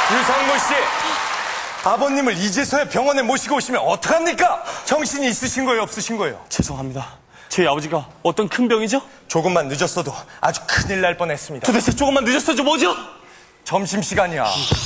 유상무 씨, 아버님을 이제서야 병원에 모시고 오시면 어떡합니까? 정신이 있으신 거예요, 없으신 거예요? 죄송합니다. 저희 아버지가 어떤 큰 병이죠? 조금만 늦었어도 아주 큰일 날 뻔했습니다. 도대체 조금만 늦었어도 뭐죠? 점심시간이야.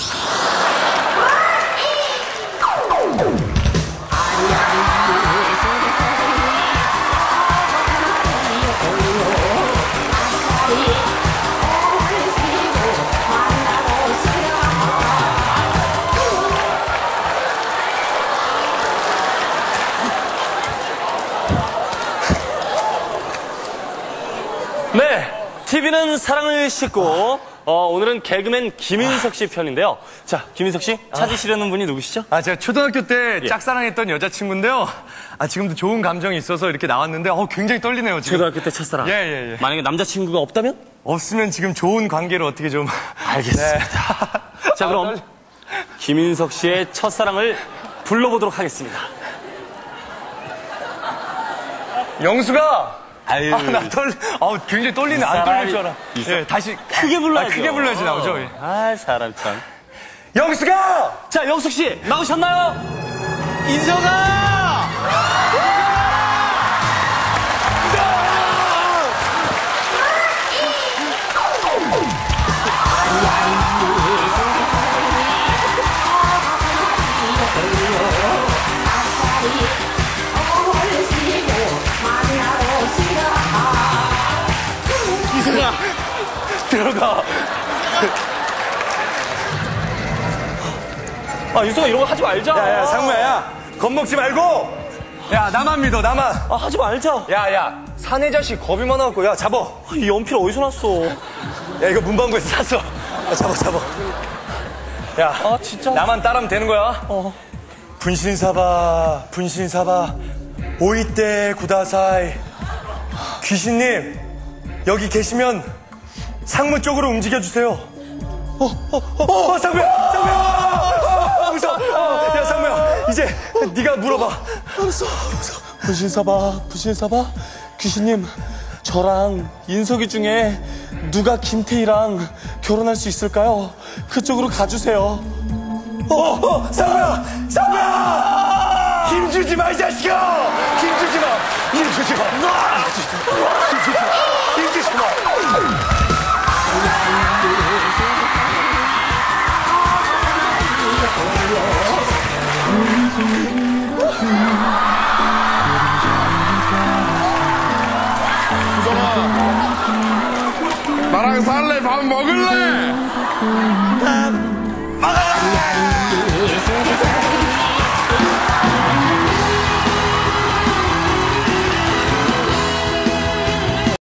네, TV는 사랑을 싣고 오늘은 개그맨 김인석 씨 편인데요. 자, 김인석 씨 찾으시려는 분이 누구시죠? 제가 초등학교 때 짝사랑했던 여자친구인데요. 지금도 좋은 감정이 있어서 이렇게 나왔는데 굉장히 떨리네요, 지금. 초등학교 때 첫사랑. 예. 만약에 남자친구가 없다면? 없으면 지금 좋은 관계를 어떻게 좀. 알겠습니다. 네. 자, 그럼 김인석 씨의 첫사랑을 불러보도록 하겠습니다. 영수가. 아유, 굉장히 떨리네. 안 떨릴 줄 알아. 예, 다시. 크게 불러야죠. 크게 불러야지 나오죠. 예. 사람 참. 영수가! 자, 영숙 씨 나오셨나요? 인석아! 인석아, 들어가. 인석아 이런 거 하지 말자. 야, 상무야, 겁먹지 말고! 야, 나만 믿어, 나만. 하지 말자. 야, 사내 자식 겁이 많아갖고, 야, 잡어. 이 연필 어디서 났어? 야, 이거 문방구에서 샀어. 잡어. 야, 진짜? 나만 따르면 되는 거야? 분신사바, 오이떼 구다사이. 귀신님, 여기 계시면 상무 쪽으로 움직여주세요. 상무야! 무서워! 야, 상무야, 이제 네가 물어봐. 알았어. 부신사바. 귀신님, 저랑 인석이 중에 누가 김태희랑 결혼할 수 있을까요? 그쪽으로 가주세요. 상무야! 힘주지 마, 이 자식아! 힘주지 마! 나랑 살래? 밥 먹을래?